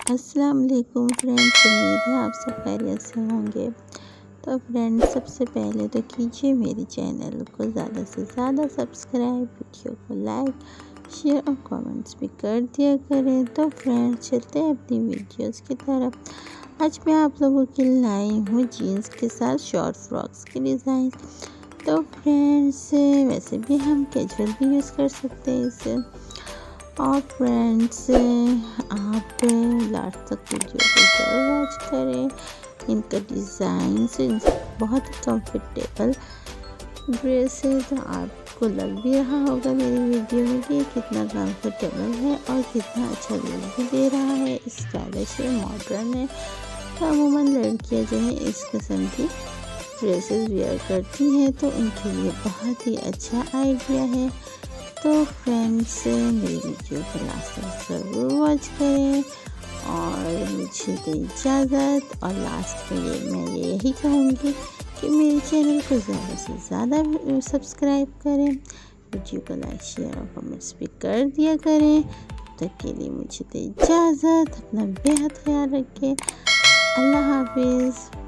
अस्सलाम वालेकुम फ्रेंड्स, उम्मीद है आप सब खैरियत से होंगे। तो फ्रेंड्स, सबसे पहले तो कीजिए मेरे चैनल को ज़्यादा से ज़्यादा सब्सक्राइब, वीडियो को लाइक शेयर और कमेंट्स भी कर दिया करें। तो फ्रेंड्स, चलते हैं अपनी वीडियोस की तरफ। आज मैं आप लोगों के लिए लाई हूँ जीन्स के साथ शॉर्ट फ्रॉक्स की डिज़ाइन। तो फ्रेंड्स, वैसे भी हम कैजुअल भी यूज़ कर सकते हैं इसे। और फ्रेंड्स, आप लास्ट तक वीडियो को ज़रूर वॉच करें। इनका डिज़ाइन से बहुत ही कंफर्टेबल ड्रेस है, तो आपको लग भी रहा होगा मेरी वीडियो में कि कितना कंफर्टेबल है और कितना अच्छा लुक भी दे रहा है। स्टाइलिश है, मॉडर्न है। तो अमूमन लड़कियां जो है इस किस्म की ड्रेसेस वेयर करती हैं, तो उनके लिए बहुत ही अच्छा आइडिया है। तो फ्रेंड्स, मेरी वीडियो को लास्ट तक ज़रूर वॉच करें और मुझे दे इजाज़त। और लास्ट में मैं यही कहूँगी कि मेरे चैनल को ज़्यादा से ज़्यादा सब्सक्राइब करें, वीडियो को लाइक शेयर और कमेंट्स भी कर दिया करें। तब के लिए मुझे दे इजाज़त। अपना बेहद ख्याल रखें। अल्लाह हाफिज़।